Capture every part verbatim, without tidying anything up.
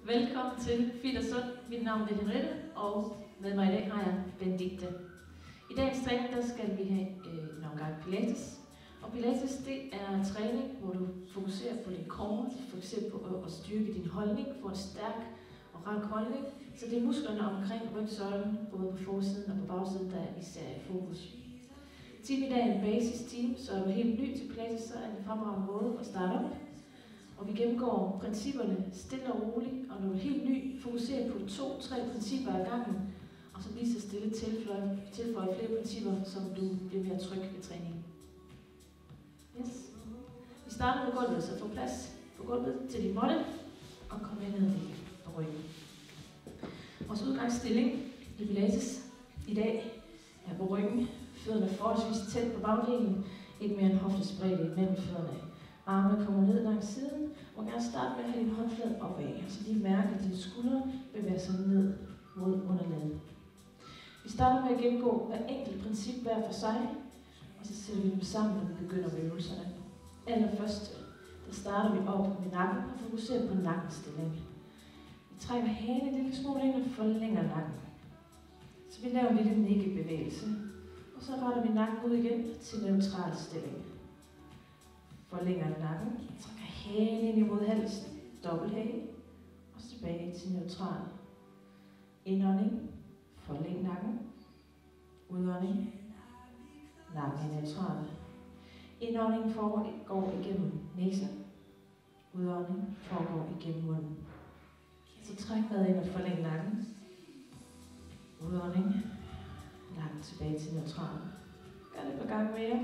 Velkommen til Fit og Sund. Mit navn er Henriette, og med mig i dag har jeg Benedikte. I dagens træning der skal vi have øh, en omgang Pilates. Og Pilates det er en træning, hvor du fokuserer på din core, fokuserer på at styrke din holdning, få en stærk og rank holdning. Så det er musklerne omkring rygsøjlen, både på forsiden og på bagsiden, der er især i fokus. Team i dag er en basis team, så er du helt ny til Pilates, så er det en fremragende måde at starte op. Og vi gennemgår principperne stille og roligt, og når du er helt ny, fokuserer på to-tre principper ad gangen, og så lige så stille tilføje, tilføje flere principper, som du bliver mere tryg ved træningen. Yes. Vi starter med gulvet, så få plads på gulvet til din måtte, og kom med ned på ryggen. Vores udgangsstilling i Pilates i dag er på ryggen. Fødderne er forholdsvis tæt på bagdelen, ikke mere end hoftesbredde mellem fødderne. Armene kommer ned langs siden, og gerne starte med at have din håndflade opad, så lige mærke, at dine skuldre bevæger sig ned mod underlaget. Vi starter med at gennemgå hver enkelt princip hver for sig, og så sætter vi dem sammen, når vi begynder med øvelserne. Allerførst, der starter vi op med nakken og fokuserer på nakkenstilling. Vi trækker hagen en lille smule ind og forlænger nakken. Så vi laver en lille nikkebevægelse, og så retter vi nakken ud igen til neutral stilling. Forlænger nakken, trækker hagen ind imod halsen, dobbelthage, og tilbage til neutral. Indånding, forlæng nakken, udånding, nakken er neutral. Indånding foregår igennem næsen, udånding foregår igennem munden. Så træk vejret ind og forlæng nakken, udånding, nakken tilbage til neutral. Gør det et par gange mere.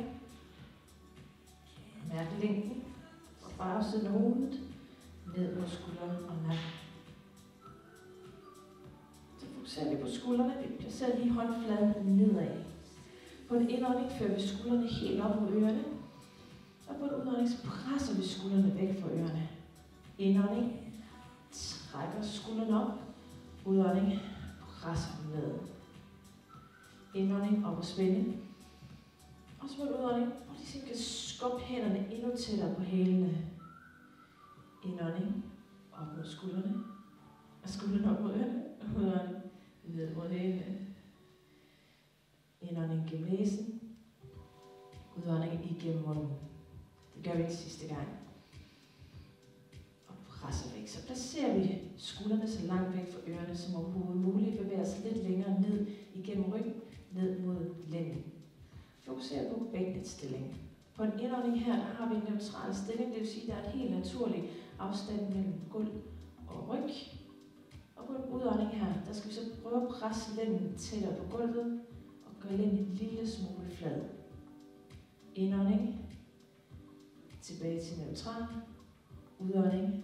Mærk længden fra bagsiden af hovedet, ned mod skulderen og nakken. Så fokuserer vi på skuldrene. Vi placerer lige håndfladen nedad. På en indånding fører vi skuldrene helt op mod ørerne. Og på en udånding så presser vi skuldrene væk fra ørerne. Indånding, trækker skuldrene op. Udånding, presser dem ned. Indånding op og spænde. Og så på en udånding, hvor de simpelthen kan skubbe hænderne endnu tættere på hælene. Indånding, op mod skuldrene. Og skuldrene op mod ørerne. Og udånding, ned mod hælene. Indånding gennem næsen. Udånding igennem munden. Det gør vi en sidste gang. Og presser væk. Så placerer vi skuldrene så langt væk fra ørerne som overhovedet muligt. Bevæger sig lidt længere ned igennem ryggen, ned mod lænden. Fokuser på bækkenets stilling. På en indånding her, der har vi en neutral stilling, det vil sige, at der er en helt naturlig afstand mellem gulv og ryg. Og på en udånding her, der skal vi så prøve at presse lænden tættere på gulvet og gøre lænden en lille smule flad. Indånding, tilbage til neutral, udånding,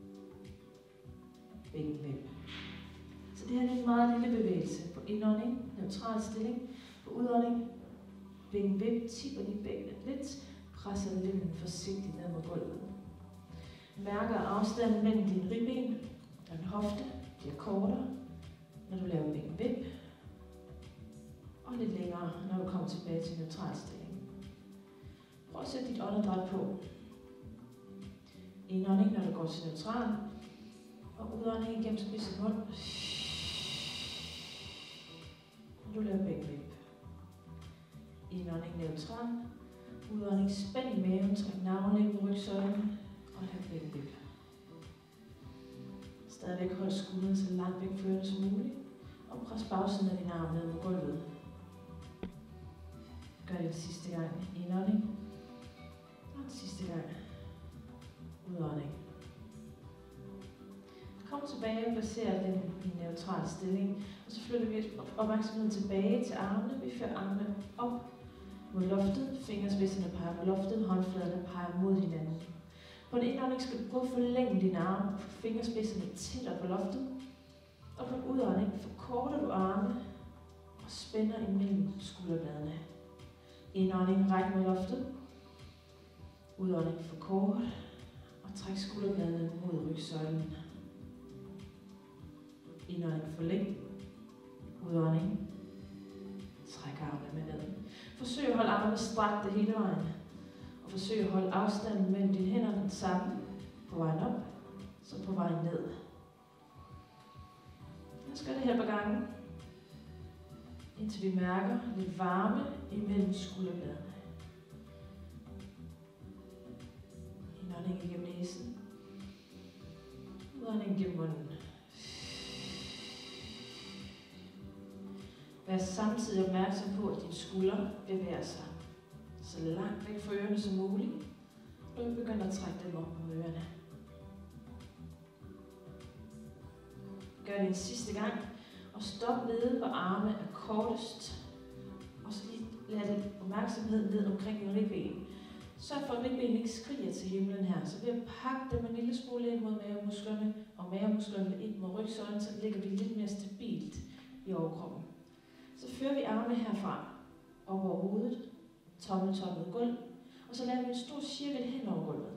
bækkenvind. Så det her er en meget lille bevægelse. På indånding, neutral stilling, på udånding, bækkenvind, tipper de bækkenet lidt, presser lænden forsigtigt ned mod gulvet. Mærker afstanden mellem dine ribben og din hofte bliver kortere, når du laver bækkenvind, og lidt længere, når du kommer tilbage til neutral stilling. Prøv at sætte dit åndedræt på. Indånding, når du går til neutral, og udånding igennem spidsen mund, når du laver bækkenvind. Indånding neutral, udånding spænd i maven, træk navlen ind på rygsøjlen og lav bækkenvind. Stadigvæk hold skuldrene så langt væk fra ørerne som muligt, og pres bagsiden af din arm ned mod gulvet. Gør det sidste gang. Indånding, og den sidste gang. Udånding. Kom tilbage og placer den i en neutral stilling, og så flytter vi opmærksomheden tilbage til armene. Vi fører armene op mod loftet, fingerspidserne peger på loftet, håndfladerne peger mod hinanden. På en indånding skal du prøve at forlænge dine arme og få fingerspidserne tættere på loftet. Og på en udånding forkorter du armene og spænder imellem skulderbladene. Indånding, ræk mod loftet. Udånding, forkort og træk skulderbladene mod rygsøjlen. Indånding, forlæng. Udånding, træk armene med ned. Forsøg at holde armene strakte hele vejen. Og forsøg at holde afstanden mellem dine hænder den samme på vejen op, som på vejen ned. Så gør det her på gangen, indtil vi mærker lidt varme imellem skulderbladene. Indånding igennem næsen. Udånding igennem munden. Vær samtidig opmærksom på, at dine skuldre bevæger sig så langt væk fra ørerne som muligt. Og du begynder at trække dem op mod ørerne. Gør det en sidste gang, og stop nede, hvor armene er kortest. Og så lige lad det opmærksomhed ned omkring dine ribben. Sørg for, at ribben ikke skriger til himlen her. Så ved at pakke dem en lille smule ind mod mavemusklerne, og mavemusklerne ind mod rygsøjlen, så ligger vi lidt mere stabilt i overkroppen. Så fører vi armene herfra op over hovedet, tommeltoppen gulv, og så laver vi en stor cirkel hen over gulvet.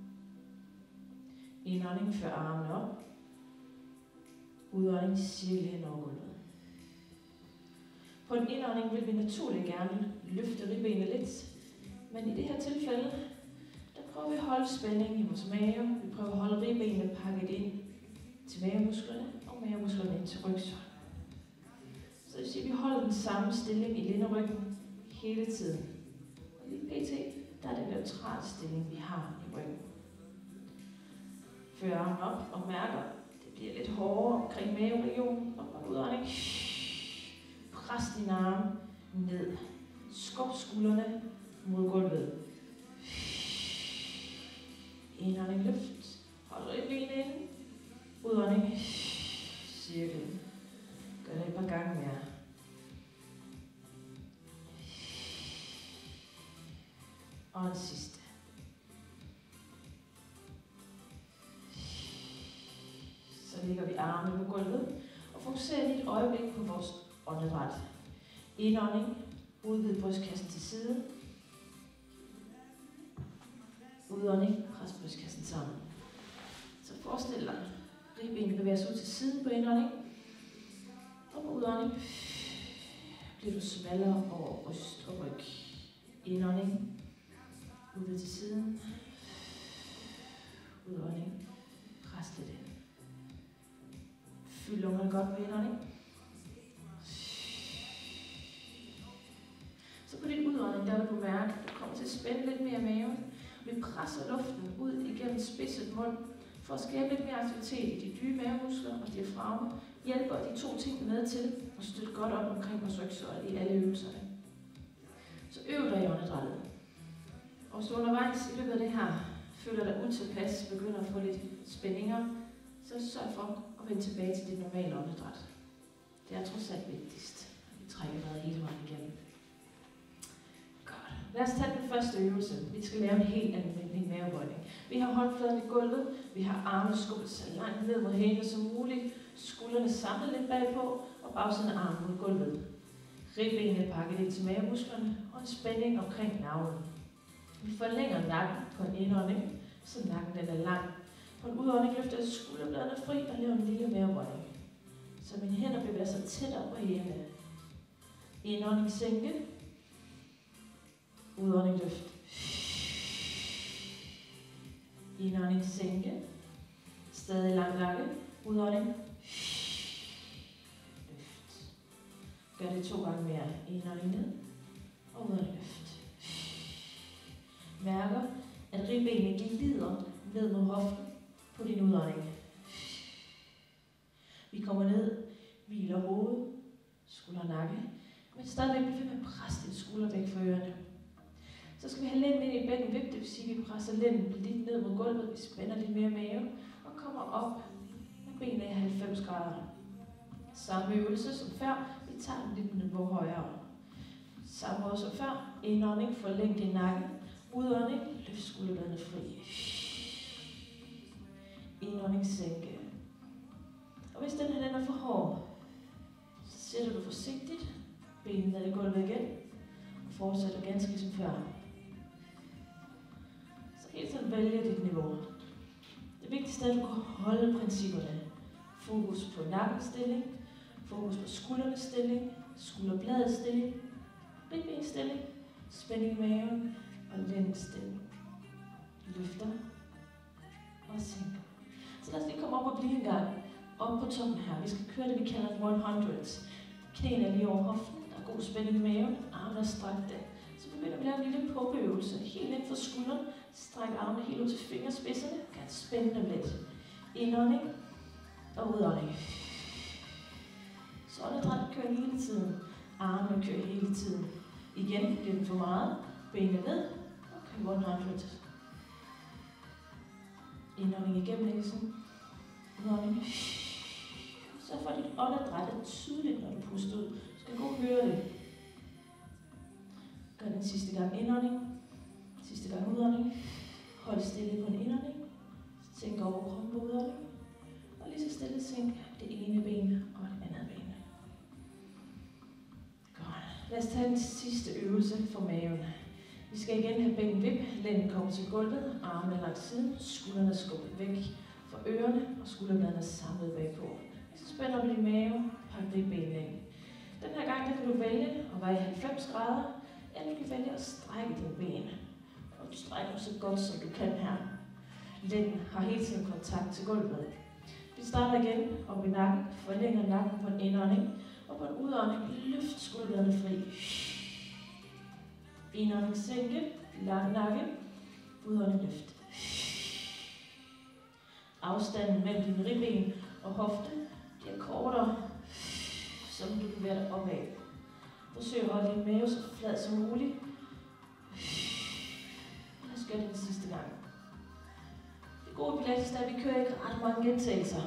Indånding, fører armene op. Udånding, cirkel hen over gulvet. På en indånding vil vi naturligt gerne løfte ribbenene lidt, men i det her tilfælde, der prøver vi at holde spænding i vores mave. Vi prøver at holde ribbenene pakket ind til mavemusklerne, og mavemusklerne ind til rygsøjlen. Så det vil sige, at vi holder den samme stilling i linderyggen hele tiden. Og lige pt, der er det en neutral stilling, vi har i ryggen. Fører armen op og mærker, det bliver lidt hårdere omkring maveregionen. Og på udånding, pres dine arme ned. Skub skuldrene mod gulvet. Indånding, løft. Hold ribbenene inde. Udånding, cirkel. Gør det et par gange mere. Og en sidste. Så lægger vi armene på gulvet og fokuserer lige et øjeblik på vores åndedræt. Indånding, udvid brystkassen til side. Udånding, pres brystkassen sammen. Så forestil dig, ribbenene bevæger sig ud til siden på indånding. Og på udånding bliver du smallere over bryst og ryg. Indånding, ud til siden. Udånding, pres lidt ind. Fyld lungerne godt med indånding. Så på din udånding, der vil du mærke, at du kommer til at spænde lidt mere i maven. Vi presser luften ud igennem spidset mund, for at skabe lidt mere aktivitet i de dybe mavemuskler og diafragma. Hjælper de to ting med til at støtte godt op omkring vores rygsøjle i alle øvelserne. Så øv dig i åndedrættet. Og hvis du undervejs i løbet af det her føler dig utilpas, begynder at få lidt spændinger, så sørg for at vende tilbage til dit normale åndedræt. Det er trods alt vigtigst, at vi trækker vejret hele vejen igennem. Godt. Lad os tage den første øvelse. Vi skal lave en helt almindelig mavebøjning. Vi har håndfladen i gulvet, vi har armene skubbet så langt ned mod hælene som muligt, skuldrene samlet lidt bagpå, og bagsiden af armen mod gulvet. Ribbenene pakket ind til mavemusklerne, og en spænding omkring navlen. Vi forlænger nakken på en indånding, så nakken den er lang. På en udånding løfter jeg skulderbladene fri og laver en lille mavebøjning. Så mine hænder bevæger sig tættere på hælene. Indånding sænke. Udånding løft. Indånding sænke. Stadig lang nakke. Udånding. Løft. Gør det to gange mere. Indånding ned. Og udånding løft. Mærker, at ribbenene glider ned mod hoften på din udånding. Vi kommer ned, hviler hovedet, skulder nakke, men stadigvæk bliver ved med at presse din skulder væk fra ørerne. Så skal vi have lænden ind i bækkenvip, det vil sige, at vi presser lænden lidt ned mod gulvet, vi spænder lidt mere mave og kommer op med benene i halvfems grader. Samme øvelse som før, vi tager den lidt niveau højere. Samme måde som før, indånding, forlæng din nakke, udånding, løft skulderbladene fri. Indånding, sænke. Og hvis den her den er for hård, så sætter du forsigtigt benene ned i gulvet igen, og fortsætter ganske som før. Så helt sådan vælger dit niveau. Det vigtigste er, at du kan holde principperne. Fokus på nakkens stilling, fokus på skuldernes stilling, skulderbladets stilling, ribbenens stilling, spænding i maven og lændens stilling. Løfter og sænker. Så lad os lige komme op og blive en gang. op på toppen her. Vi skal køre det, vi kalder hundreds. Knæene er lige over hoften, der er god spænding i maven, armene er strakte. Så begynder vi at lave en lille pumpeøvelse. Helt ind for skulderen, stræk armene helt ud til fingerspidserne. Kan spænde dem lidt. Indånding og udånding. Så åndedrættet kører hele tiden. Armene kører hele tiden. Igen, bliver den for meget. Benene ned. Okay, hundrede. Indånding igennem næsen. Udånding. Så får dit åndedræt tydeligt, når du puster ud. Du skal gå og høre det. Gør den sidste gang indånding. Sidste gang udånding. Hold stille på en indånding. Sænk over kroppen på udånding. Og lige så stille sænk det ene ben og det andet ben. Godt. Lad os tage den sidste øvelse for maven. Vi skal igen have bækken vip. Lænden kommer til gulvet. Armene langs siden. Skuldrene skubbet væk fra ørerne. Og skulderbladene samlet bagpå. Så spænder du din mave. Pak det benene ind. Den her gang der kan du vælge at være i halvfems grader. Eller du kan vælge at strække dine ben. Og du strækker så godt som du kan her. Lænden har hele tiden kontakt til gulvet. Vi starter igen op i nakken. Forlænger nakken på en indånding. Og på en udånding løft skuldrene fri. Indånding sænke. Lang nakke. Udånding løft. Afstanden mellem dine ribben og hofte bliver kortere, så du bevæger dig opad. Forsøg at holde din mave så flad som muligt. Lad os gøre det den sidste gang. Det gode pilates er, at vi kører ikke ret mange gentagelser.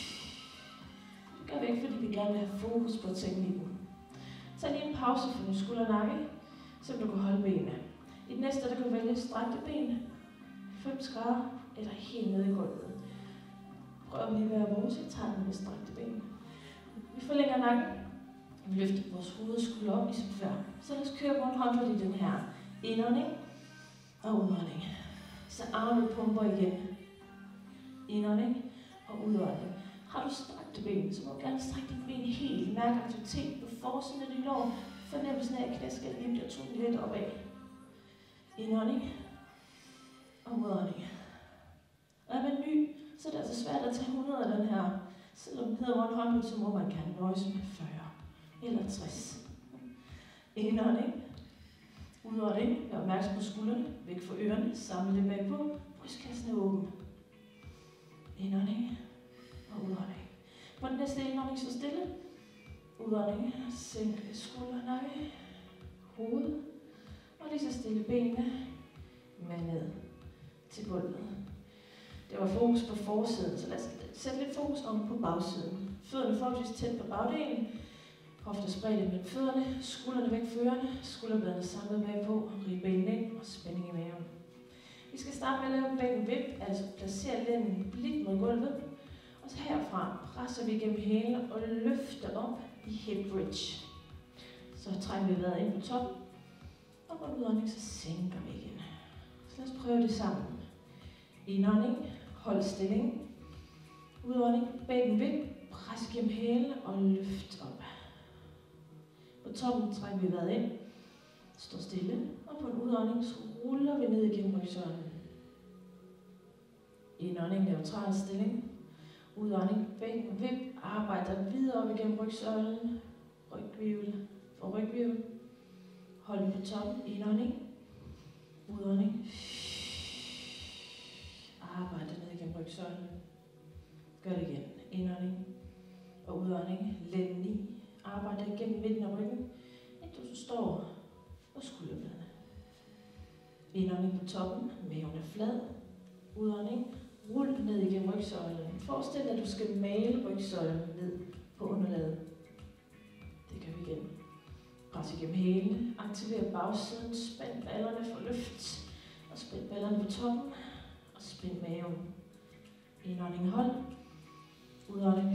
Det gør vi ikke, fordi vi gerne vil have fokus på teknikken. Tag lige en pause for din skulder og nakke, så du kan holde benene. I det næste, der kan du vælge strækte ben, halvfems grader eller helt nede i gulvet. Prøv lige at være vores, jeg tager den med strækte ben. Vi forlænger nakken. Vi løfter vores hoved og skulder op ligesom før. Så lad os køre hundrede i den her indånding og udånding. Så armene pumper igen. Indånding og udånding. Har du strækte ben, så må du gerne strække dine ben helt. Mærk aktivitet på forsiden af din lår. Fornemmelsen af, at knæskallen lige bliver trukket lidt opad. Indånding og udånding. Og er man ny, så er det altså svært at tage hundrede af den her. Selvom den hedder hundrede, så må man gerne nøjes med fyrre eller tres. Indånding. Udånding. Vær opmærksom på skuldrene. Væk fra ørerne. Samle det bagpå. Brystkassen er åben. Indånding og udånding. På den næste indånding så stille. Udånding. Sænk skulder, nakke, hoved. Og lige så stille benene med ned til gulvet. Det var fokus på forsiden, så lad os sætte lidt fokus om på bagsiden. Fødderne forholdsvis tæt på bagdelen. Hofter spredt mellem fødderne. Skuldrene væk fra ørerne. Skulderbladene samlet bagpå. Ribbenene ind og spænding i maven. Vi skal starte med at lave bækken vip, altså placere lænden blidt mod gulvet. Og så herfra presser vi gennem hælene og løfter op i hip bridge. Så trækker vi vejret ind på toppen. Og på udånding, så sænker vi igen. Så lad os prøve det sammen. Indånding, hold stilling. Udånding, bækken vip, pres gennem hælene og løft op. På toppen trækker vi vejret ind. Stå stille. Og på en udånding, så ruller vi ned igennem rygsøjlen. Indånding, neutral stilling. Udånding, bækken vip, arbejder videre op igennem rygsøjlen. Rygvirvel for rygvirvel. Hold den på toppen. Indånding. Udånding. Arbejde ned igennem rygsøjlen. Gør det igen. Indånding og udånding. Lænden i. Arbejde igennem midten af ryggen, indtil du står på skulderbladene. Indånding på toppen. Maven er flad. Udånding. Rul ned igennem rygsøjlen. Forestil dig, at du skal male rygsøjlen ned på underlaget. Det gør vi igen. Pres igennem hælene. Aktiver bagsiden. Spænd ballerne for løft. Og spænd ballerne på toppen. Og spænd maven. Indånding hold. Udånding.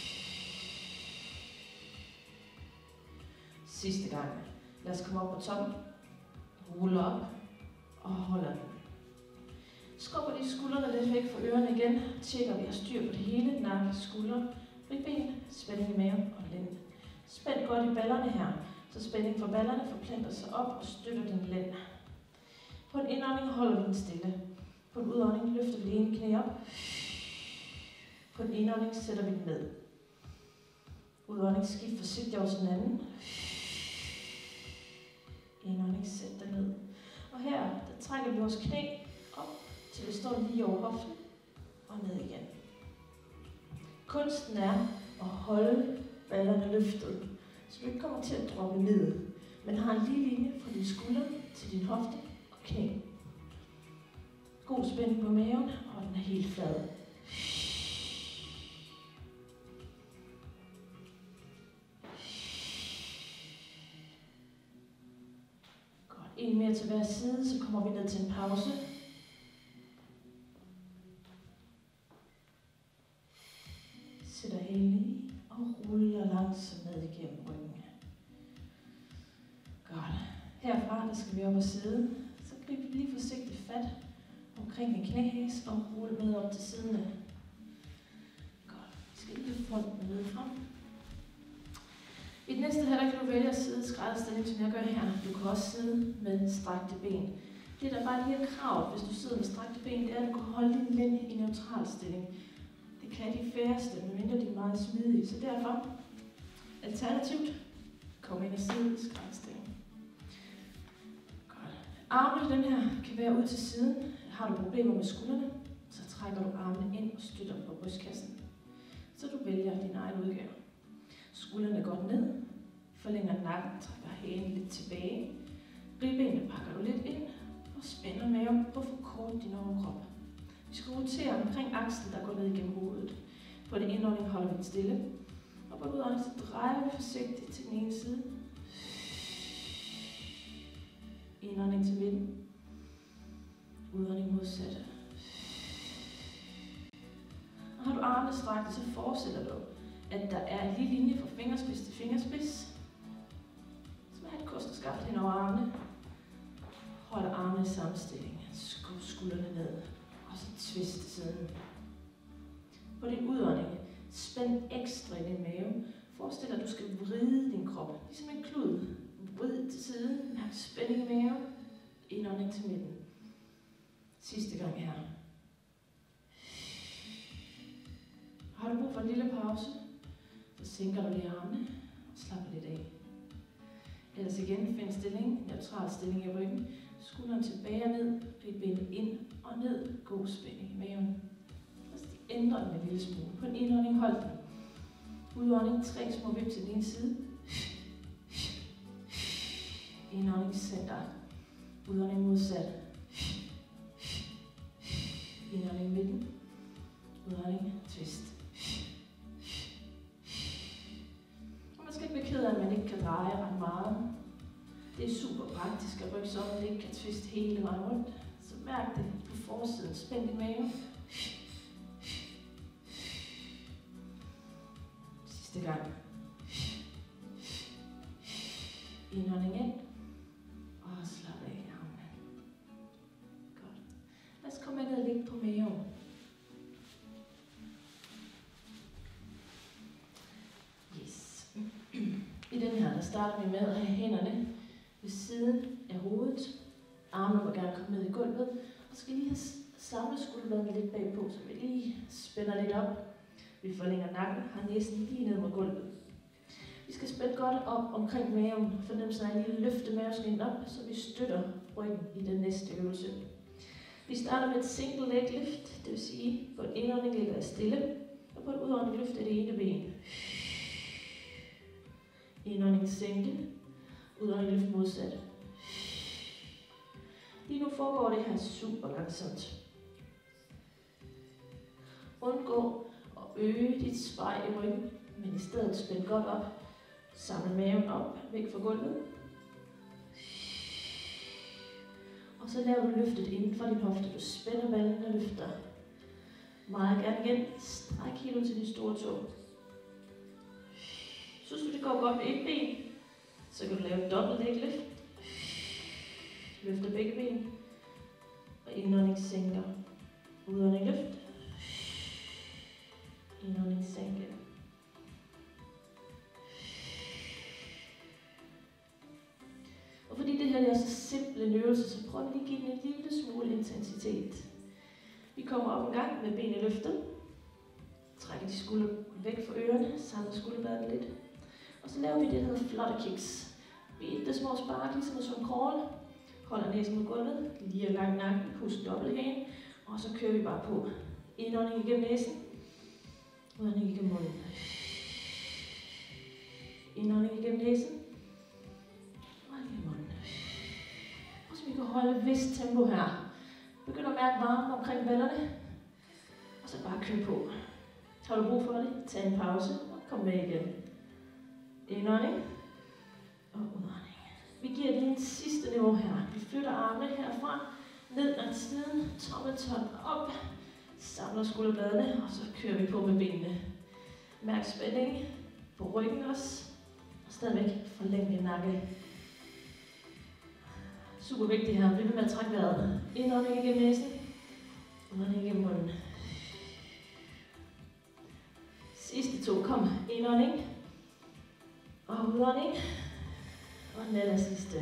Sidste gang. Lad os komme op på toppen. Ruller op. Og holder den. Skubber de skuldrene lidt væk fra ørerne igen. Tjekker vi har styr på det hele. Nakke, skuldre, ribben, spænding i maven og lænd. Spænd godt i ballerne her. Så spænding fra ballerne forplanter sig op og støtter den lænd. På en indånding holder vi den stille. På en udånding løfter vi det ene knæ op. På den indånding sætter vi den ned. Udånding, skift forsigtigt over til den anden. Indånding, sæt den ned. Og her, der trækker vi vores knæ op, til vi står lige over hoften, og ned igen. Kunsten er at holde ballerne løftet, så du ikke kommer til at droppe ned, men har en lige linje fra din skulder til din hofte og knæ. God spænding på maven, og den er helt flad. Godt. En mere til hver side, så kommer vi ned til en pause. Sætter hælen i og ruller langsomt ned igennem ryggen. Godt. Herfra, der skal vi op og sidde. Så griber vi lige forsigtigt fat omkring din knæhæs og rulle med op til siden af. Godt. Vi skal lige have fronten ned frem. I den næste her, der kan du vælge at sidde i skrædderstilling, som jeg gør her. Du kan også sidde med strakte ben. Det der bare lige er kravet, hvis du sidder med strakte ben, det er, at du kan holde din lænd i neutral stilling. Det kan de færreste, medmindre de er meget smidige. Så derfor, alternativt, kom ind og sidde i skrædderstilling. Godt. Armene, den her, kan være ud til siden. Har du problemer med skuldrene, så trækker du armene ind og støtter på brystkassen. Så du vælger din egen udgave. Skuldrene går ned, forlænger nakken, trækker hagen lidt tilbage. Ribbenene pakker du lidt ind og spænder maven og forkorter din overkrop. Vi skal rotere omkring akslen, der går ned igennem hovedet. På den indånding holder vi den stille. Og på den udånding så drejer vi forsigtigt til den ene side. Indånding til midten. Udånding modsat. Og har du armene strakte, så forestiller du, at der er en lige linje fra fingerspids til fingerspids. Så man har et kosterskaft hen over armene. Hold armene i samme stilling. Skub skuldrene ned. Og så twist til siden. På din udånding, spænd ekstra i din mave. Forestil dig, at du skal vride din krop. Ligesom en klud. Vrid til siden. Mærk spænding i maven. Indånding til midten. Sidste gang her. Har du brug for en lille pause, så sænker du lige armene og slapper lidt af. Ellers igen, find stilling, neutral stilling i ryggen. Skulderen tilbage og ned, ribbenet ind og ned. God spænding i maven. Og så ændrer den en lille smule. På en indånding, hold den. Udånding, tre små vip til den ene side. Indånding, center. Udånding modsat. Indånding midten. Udånding, twist. Og man skal ikke være ked af, at man ikke kan dreje ret meget. Det er super praktisk at rykke sig op, at det ikke kan twiste hele vejen rundt. Så mærk det på forsiden. Spænd i maven. Sidste gang. Indånding ind. Og slap af i armene. Godt. Lad os komme ned og ligge på maven. Yes. I den her, der starter vi med at have hænderne ved siden af hovedet. Armene må gerne komme ned i gulvet. Og skal lige have samlet skulderbladene lidt bagpå, så vi lige spænder lidt op. Vi forlænger nakken, har næsen lige ned mod gulvet. Vi skal spænde godt op omkring maven. Fornemmelsen af en lille løfte maveskindet op, så vi støtter ryggen i den næste øvelse. Vi starter med et single leg lift, det vil sige, på en indånding ligger jeg stille, og på en udånding løfter det ene ben. Indånding sænke, udånding løft modsat. Lige nu foregår det her super langsomt. Undgå at øge dit spejl i ryggen, men i stedet spænd godt op. Samle maven op, væk fra gulvet. Og så laver du løftet inden for din hofte. Du spænder ballen og løfter. Meget gerne igen. Stræk helt ud til din store tå. Synes du, det går godt med et ben, så kan du lave et dobbelt leg løft. Løfter begge ben. Og indånding sænker. Udånding løft. Indånding sænke. Og fordi det her er så simpel en øvelse, så prøv lige at give den en lille smule intensitet. Vi kommer op en gang med benene løftet. Træk trækker de skulder væk fra ørerne, samler skulderbladene lidt. Og så laver vi det, der hedder flutter kicks. Vi er små spark, ligesom som crawl. Holder næsen mod gulvet, lige langt nakken, pust dobbelt igen. Og så kører vi bare på. Indånding igennem næsen. Udånding igennem munden. Indånding igennem næsen. Og igennem munden. Og så vi kan holde et vist tempo her. Begynd at mærke varmen omkring ballerne. Og så bare kør på. Har du brug for det? Tag en pause og kom med igen. Indånding og udånding. Vi giver lige en sidste niveau her. Vi flytter armene herfra, ned langs siden, tommeltot op, samler skulderbladene, og så kører vi på med benene. Mærk spænding på ryggen også, og stadigvæk forlæng din nakke. Super vigtigt her. Bliv ved med at trække vejret. Indånding igennem næsen, udånding igennem munden. Sidste to. Kom. Indånding og udånding. Og den aller sidste.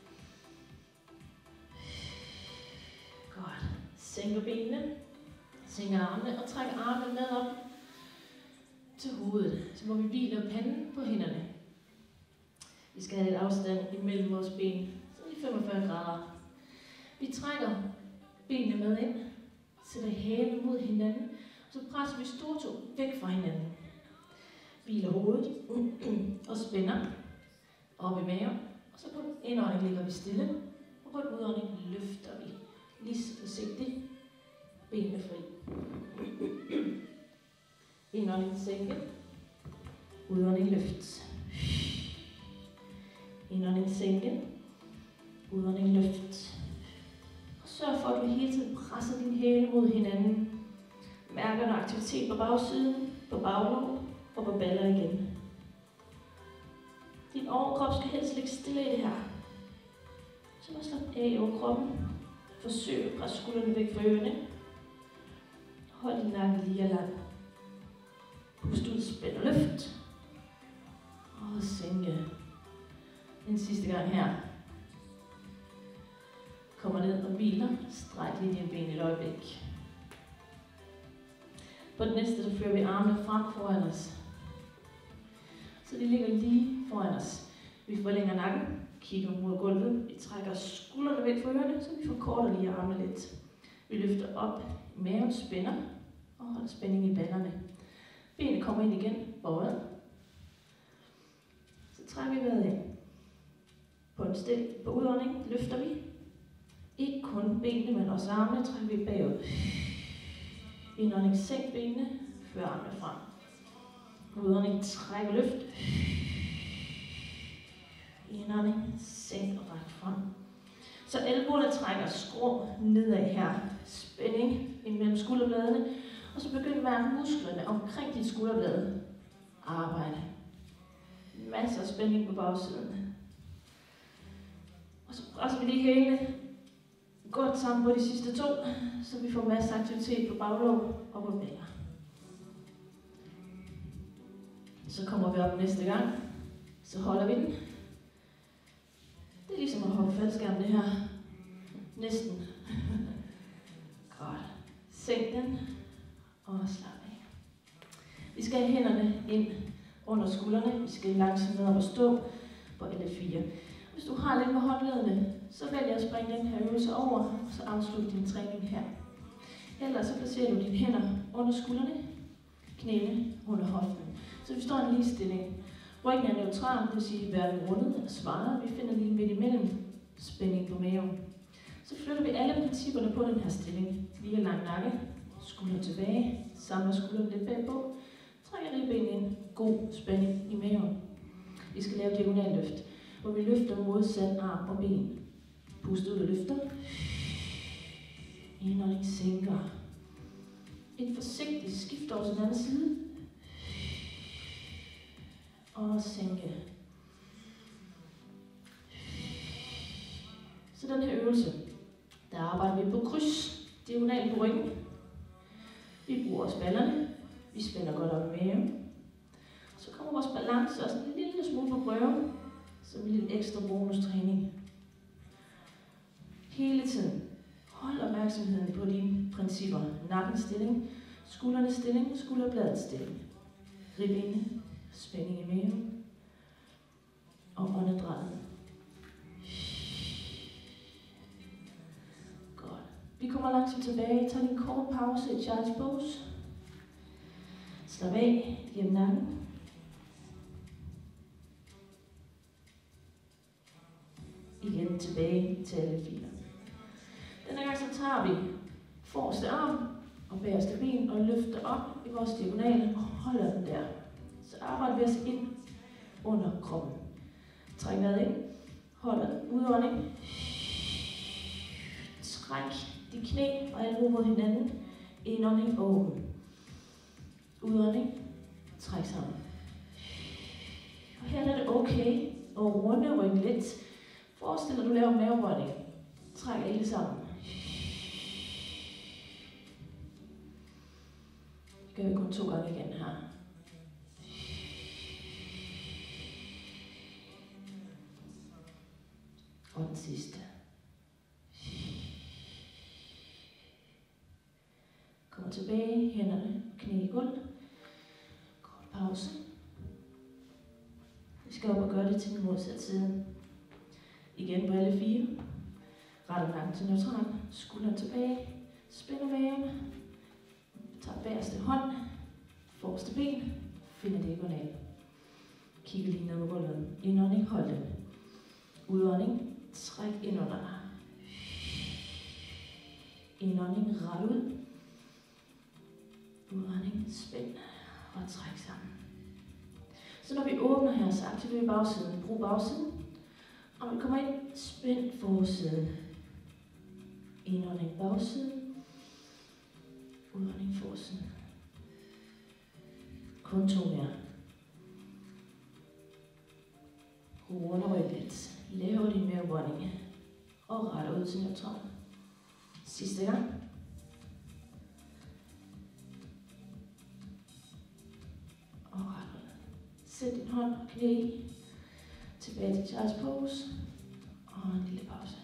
Godt. Sænker benene. Sænker armene og trækker armene med op til hovedet. Så må vi hvile panden på hænderne. Vi skal have lidt afstand imellem vores ben. Så i femogfyrre grader. Vi trækker benene med ind. Sætter hælene mod hinanden. Så presser vi stortå væk fra hinanden. Hviler hovedet og spænder op i maven. Og så på indånding ligger vi stille. Og på en udånding løfter vi. Lige så forsigtigt. Benene fri. Indånding sænke. Udånding løft. Indånding sænke. Udånding løft. Og sørg for, at du hele tiden presser dine hæle mod hinanden. Mærker du aktivitet på bagsiden, på baglov og på baller igen. Din overkrop skal helst ligge stille i det her. Så bare slap af over kroppen. Forsøg at presse skuldrene væk fra ørerne. Hold din nakke lige og lang. Pust ud, spænd og løft. Og sænke. En sidste gang her. Kommer ned og hviler. Stræk lige dine ben et øjeblik. På den næste, så fører vi armene frem foran os. Så de ligger lige foran os. Vi forlænger nakken, kigger mod gulvet. Vi trækker skuldrene væk fra ørerne, så vi forkorter lige armene lidt. Vi løfter op, maven spænder og holder spænding i ballerne. Benene kommer ind igen, bøjet. Så trækker vi vejret ind. På en stil, på udånding løfter vi. Ikke kun benene, men også armene trækker vi bagud. Indånding, sænk benene, før armene frem. Udånding, træk og løft. Indånding, sænk og ræk frem. Så elbordene trækker skrå nedad her. Spænding imellem skulderbladene. Og så begynd at mærke musklerne omkring dit skulderblade. Arbejde. Masser af spænding på bagsiden. Og så presser vi lige hælene godt sammen på de sidste to, så vi får masser af aktivitet på baglov og på baller. Så kommer vi op næste gang. Så holder vi den. Det er ligesom at hoppe faldskærm det her. Næsten. Godt. Sænk den. Og slap af. Vi skal have hænderne ind under skuldrene. Vi skal langsomt ned op og stå på L fire. Hvis du har lidt med håndledene, så vælg at springe den her øvelse over, og så afslutte din træning her. Ellers så placerer du dine hænder under skuldrene, knæene under hoften. Så vi står i en lige stilling. Ryggen er neutral, det vil sige hverken rundet eller svaret. Vi finder lige midt imellem spænding på maven. Så flytter vi alle principperne på den her stilling. Lige lang nakke, skulder tilbage, samler skuldrene lidt bagpå, trækker ribbenene ind, god spænding i maven. Vi skal lave diagonal løft, hvor vi løfter modsat arm og ben. Pust ud og løfter. Indånding sænker. Et forsigtigt skift over til den anden side. Og sænke. Så den her øvelse, der arbejder vi på kryds, diagonalt på ryggen. Vi bruger også ballerne. Vi spænder godt op i maven. Så kommer vores balance også en lille smule på prøven, som en lille ekstra bonustræning. Hele tiden hold opmærksomheden på dine principper. Nakkenstilling, Skuldernes stilling, skulderbladets stilling. Ribbenene, spænding i maven. Og åndedrættet. Godt. Vi kommer langsomt tilbage. Tag en kort pause i Child's Pose. Slap af gennem nakken. Igen tilbage til alle fire. Denne gang så tager vi forreste arm og bagerste ben og løfter op i vores diagonale og holder den der. Så arbejder vi os ind under kroppen. Træk vejret ind. Hold udånding. Træk de knæ og alvor mod hinanden. Indånding åben. Udånding. Træk sammen. Og her er det okay at runde ryggen lidt. Forestil dig, at du laver maverøjning. Træk alle sammen. Det gør vi kun to gange igen her. Og den sidste. Kommer tilbage, hænderne, knæ i gulv. Kort pause. Vi skal op og gøre det til den modsatte side. Igen på alle fire. Retter nakken til neutral. Skulderen tilbage. Spænder maven. Tag bagerste hånd. Forreste ben. Finder diagonal. Kigger lige ned på gulvet. Indånding, hold den. Udånding. Træk ind under. Indånding, ret ud. Udånding, spænd og træk sammen. Så når vi åbner her, så aktiverer vi bagsiden. Brug bagsiden. Og vi kommer ind, spænd forsiden. Indånding, bagsiden. Udånding, forsiden. Kun to mere. Runder ryggen lidt. Laver din maverbøjning. Og retter ud til neutral. Sidste gang. Og retter ud. Sæt din hånd og knæ. Tilbage til Child's Pose. Og en lille pause.